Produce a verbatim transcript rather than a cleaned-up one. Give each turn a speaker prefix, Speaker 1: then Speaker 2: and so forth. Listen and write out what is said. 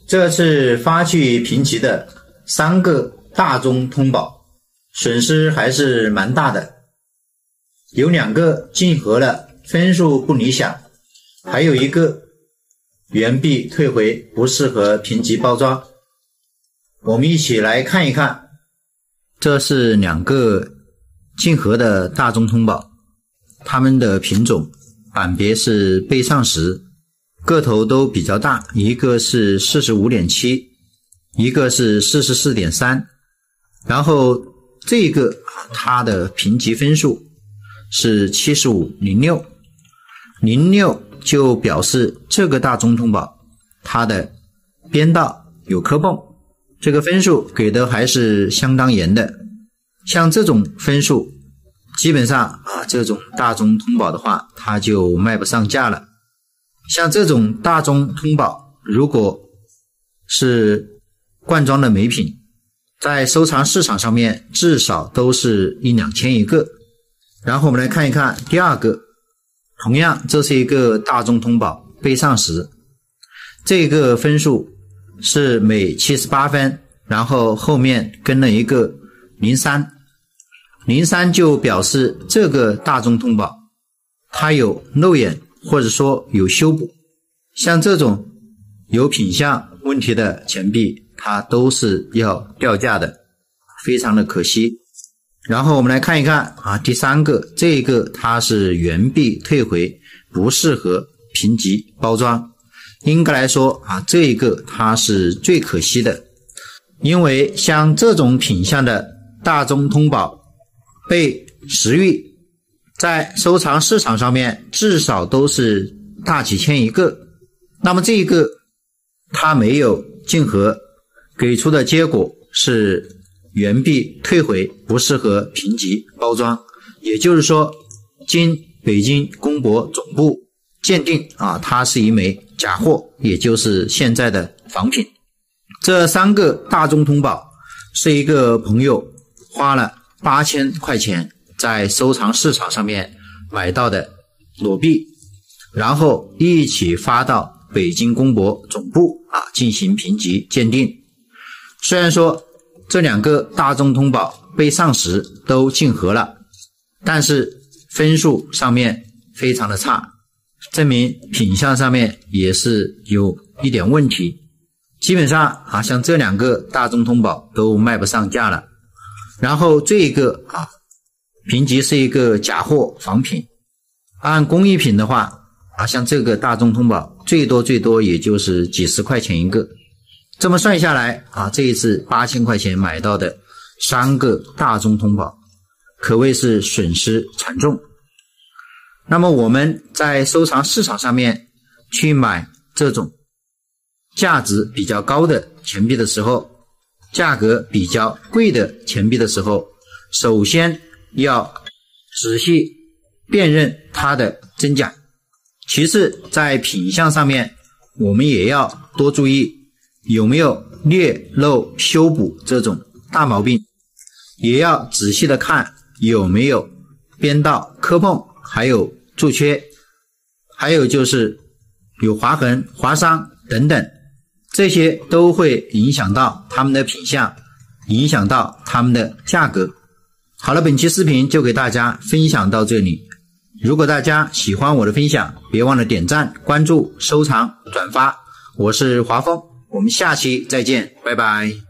Speaker 1: 这次发去评级的三个大宗通宝，损失还是蛮大的。有两个竞合了，分数不理想，还有一个原币退回，不适合评级包装。我们一起来看一看，这是两个竞合的大宗通宝，它们的品种版别是背上石，个头都比较大，一个是 四十五点七， 一个是 四十四点三， 然后这个它的评级分数是七十五零六， 零六就表示这个大宗通宝它的边道有磕碰，这个分数给的还是相当严的。像这种分数基本上啊，这种大宗通宝的话它就卖不上价了。像这种大宗通宝如果是罐装的美品，在收藏市场上面至少都是一两千一个。然后我们来看一看第二个，同样这是一个大宗通宝背上石，这个分数是每七十八分，然后后面跟了一个零三， 零三就表示这个大宗通宝它有漏眼或者说有修补。像这种有品相问题的钱币它都是要掉价的，非常的可惜。然后我们来看一看啊，第三个，这个它是原币退回，不适合评级包装。应该来说啊，这一个它是最可惜的，因为像这种品相的大宗通宝被石玉，在收藏市场上面至少都是大几千一个。那么这一个它没有竞合，给出的结果是原币退回，不适合评级包装。也就是说经北京公博总部鉴定啊，它是一枚假货，也就是现在的仿品。这三个大宗通宝是一个朋友花了八千块钱在收藏市场上面买到的裸币，然后一起发到北京公博总部啊进行评级鉴定。虽然说这两个大宗通宝背上石都竞合了，但是分数上面非常的差，证明品相上面也是有一点问题。基本上啊，像这两个大宗通宝都卖不上价了。然后这一个啊，评级是一个假货仿品，按工艺品的话啊，像这个大宗通宝最多最多也就是几十块钱一个。这么算下来啊，这一次八千块钱买到的三个大宗通宝可谓是损失惨重。那么我们在收藏市场上面去买这种价值比较高的钱币的时候，价格比较贵的钱币的时候，首先要仔细辨认它的真假，其次在品相上面我们也要多注意有没有裂漏修补这种大毛病，也要仔细的看有没有边道磕碰，还有铸缺，还有就是有划痕划伤等等，这些都会影响到他们的品相，影响到他们的价格。好了，本期视频就给大家分享到这里。如果大家喜欢我的分享，别忘了点赞、关注、收藏、转发。我是华峰，我们下期再见，拜拜。